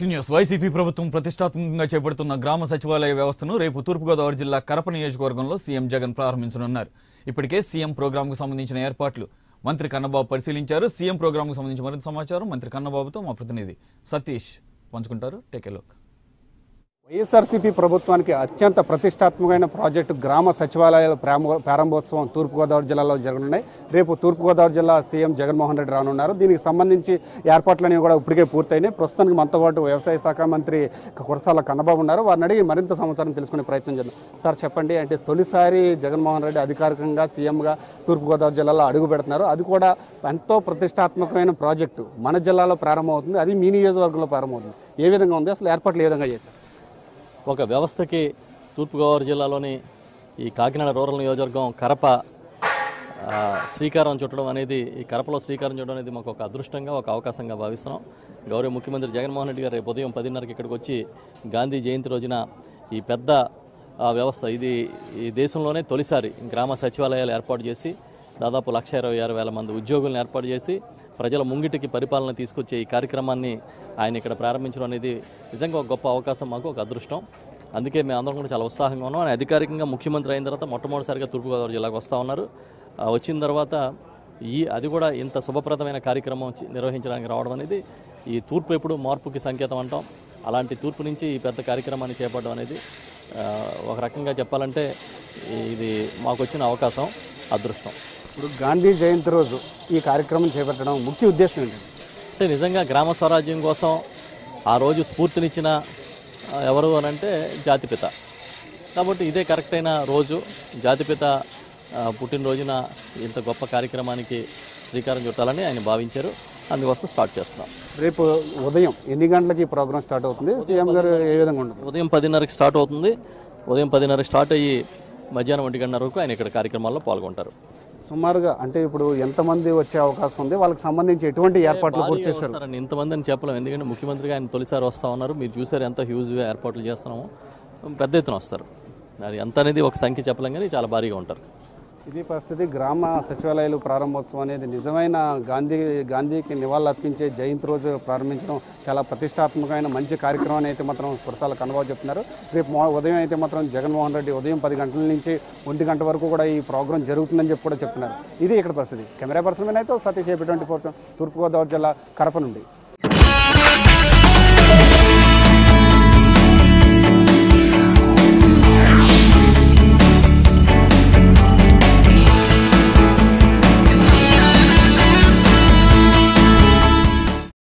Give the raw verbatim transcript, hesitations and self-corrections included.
Back to news. YCP ప్రభుత్వం ప్రతిష్టాత్మకంగా చేపడుతున్న గ్రామ సచివాలయ వ్యవస్థను రేపు తూర్పుగోదావరి జిల్లా కరప నియోజకవర్గంలో సీఎం జగన్ ప్రారంభించనున్నారు. ఇప్పటికే సీఎం ప్రోగ్రాంకు సంబంధించిన ఏర్పాట్లు మంత్రి కన్నబాబు పరిశీలించారు. సీఎం ప్రోగ్రాంకు సంబంధించిన మరింత సమాచారం మంత్రి కన్నబాబుతో మా ప్రతినిధి సతీష్ పంచుకుంటారు. Take a look. వైఎస్ఆర్సీపీ ప్రభుత్వానికి అత్యంత ప్రతిష్టాత్మకమైన ప్రాజెక్టు గ్రామ సచివాలయాల ప్రారంభోత్సవం తూర్పుగోదావరి జిల్లాలో జరగనున్నాయి. రేపు తూర్పుగోదావరి జిల్లా సీఎం జగన్మోహన్ రెడ్డి రానున్నారు. దీనికి సంబంధించి ఏర్పాట్లన్నీ కూడా ఇప్పటికే పూర్తయినాయి. ప్రస్తుతానికి మనతో పాటు వ్యవసాయ శాఖ మంత్రి కురసాల కన్నబాబు ఉన్నారు. వారిని అడిగి మరింత సమాచారం తెలుసుకునే ప్రయత్నం చేద్దాం. సార్ చెప్పండి, అంటే తొలిసారి జగన్మోహన్ రెడ్డి అధికారికంగా సీఎంగా తూర్పుగోదావరి జిల్లాలో అడుగు పెడుతున్నారు. అది కూడా ఎంతో ప్రతిష్టాత్మకమైన ప్రాజెక్టు మన జిల్లాలో ప్రారంభమవుతుంది. అది మీ నియోజకవర్గంలో ప్రారంభమవుతుంది. ఏ విధంగా ఉంది, అసలు ఏర్పాట్లు ఏ విధంగా చేశారు? ఒక వ్యవస్థకి తూర్పుగోదావరి జిల్లాలోని ఈ కాకినాడ రూరల్ నియోజకవర్గం కరప శ్రీకారం చుట్టడం అనేది, ఈ కరపలో శ్రీకారం చుట్టడం అనేది మాకు ఒక అదృష్టంగా, ఒక అవకాశంగా భావిస్తున్నాం. గౌరవ ముఖ్యమంత్రి జగన్మోహన్ రెడ్డి గారు రేపు ఉదయం పదిన్నరకి ఇక్కడికి వచ్చి గాంధీ జయంతి రోజున ఈ పెద్ద వ్యవస్థ, ఇది ఈ దేశంలోనే తొలిసారి గ్రామ సచివాలయాలు ఏర్పాటు చేసి దాదాపు లక్ష ఇరవై ఆరు వేల మంది ఉద్యోగులను ఏర్పాటు చేసి ప్రజల ముంగిటికి పరిపాలన తీసుకొచ్చే ఈ కార్యక్రమాన్ని ఆయన ఇక్కడ ప్రారంభించడం అనేది నిజంగా ఒక గొప్ప అవకాశం, మాకు ఒక అదృష్టం. అందుకే మేము అందరం కూడా చాలా ఉత్సాహంగా ఉన్నాం. ఆయన అధికారికంగా ముఖ్యమంత్రి అయిన తర్వాత మొట్టమొదటిసారిగా తూర్పుగోదావరి జిల్లాకు వస్తూ ఉన్నారు. వచ్చిన తర్వాత ఈ అది కూడా ఇంత శుభప్రదమైన కార్యక్రమం నిర్వహించడానికి రావడం అనేది, ఈ తూర్పు ఎప్పుడు మార్పుకి సంకేతం అంటాం. అలాంటి తూర్పు నుంచి ఈ పెద్ద కార్యక్రమాన్ని చేపట్టడం అనేది ఒక రకంగా చెప్పాలంటే ఇది మాకు వచ్చిన అవకాశం, అదృష్టం. ఇప్పుడు గాంధీ జయంతి రోజు ఈ కార్యక్రమం చేపట్టడం ముఖ్య ఉద్దేశం ఏంటంటే, అంటే నిజంగా గ్రామ స్వరాజ్యం కోసం ఆ రోజు స్ఫూర్తినిచ్చిన ఎవరు అని అంటే జాతిపిత. కాబట్టి ఇదే కరెక్ట్ అయిన రోజు. జాతిపిత పుట్టినరోజున ఇంత గొప్ప కార్యక్రమానికి శ్రీకారం చుట్టాలని ఆయన భావించారు. అందుకోసం స్టార్ట్ చేస్తున్నాం. రేపు ఉదయం ఎన్ని గంటలకి ఈ ప్రోగ్రామ్ స్టార్ట్ అవుతుంది? సీఎం గారు ఏ విధంగా ఉంటుంది? ఉదయం పదిన్నరకి స్టార్ట్ అవుతుంది. ఉదయం పదిన్నరకి స్టార్ట్ అయ్యి మధ్యాహ్నం ఒంటి గంటన్నర వరకు ఆయన ఇక్కడ కార్యక్రమాల్లో పాల్గొంటారు. సుమారుగా అంటే ఇప్పుడు ఎంతమంది వచ్చే అవకాశం ఉంది, వాళ్ళకి సంబంధించి ఎటువంటి ఏర్పాట్లు పూర్తి చేస్తారు? ఇంతమంది అని చెప్పలేము, ఎందుకంటే ముఖ్యమంత్రిగా ఆయన తొలిసారి వస్తూ ఉన్నారు. మీరు చూసారు ఎంత హ్యూజ్గా ఏర్పాట్లు చేస్తున్నామో. పెద్ద ఎత్తున వస్తారు. అది ఎంత అనేది ఒక సంఖ్య చెప్పలేం, కానీ చాలా భారీగా ఉంటారు. ఇది పరిస్థితి. గ్రామ సచివాలయాలు ప్రారంభోత్సవం అనేది నిజమైన గాంధీ గాంధీకి నివాళులు అర్పించే జయంతి రోజు ప్రారంభించడం చాలా ప్రతిష్టాత్మకమైన మంచి కార్యక్రమం అయితే మాత్రం కురసాల కన్నబాబు చెప్తున్నారు. రేపు ఉదయం అయితే మాత్రం జగన్మోహన్ రెడ్డి ఉదయం పది గంటల నుంచి ఒంటి గంట వరకు కూడా ఈ ప్రోగ్రాం జరుగుతుందని చెప్పి కూడా చెప్తున్నారు. ఇది ఇక్కడ పరిస్థితి. కెమెరా పర్సన్ మీద అయితే సతీష్ ట్వంటీ ఫోర్ తూర్పుగోదావరి జిల్లా కరప నుండి.